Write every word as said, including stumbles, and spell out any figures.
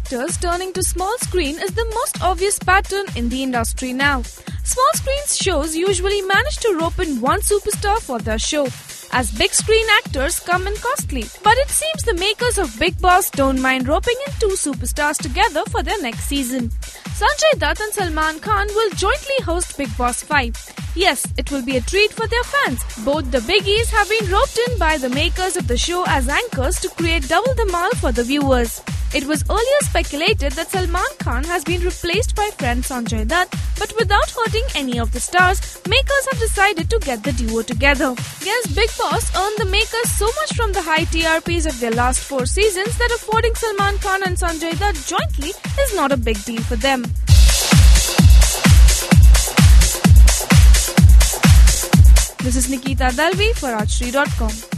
actors turning to small screen is the most obvious pattern in the industry now. Small screen shows usually manage to rope in one superstar for their show, as big screen actors come in costly. But it seems the makers of Bigg Boss don't mind roping in two superstars together for their next season. Sanjay Dutt and Salman Khan will jointly host Bigg Boss five. Yes, it will be a treat for their fans. Both the biggies have been roped in by the makers of the show as anchors to create double the mal for the viewers. It was earlier speculated that Salman Khan has been replaced by friend Sanjay Dutt, but without hurting any of the stars, makers have decided to get the duo together. Yes, Bigg Boss earned the makers so much from the high T R Ps of their last four seasons that affording Salman Khan and Sanjay Dutt jointly is not a big deal for them. This is Nikita Dalvi for Rajshri dot com.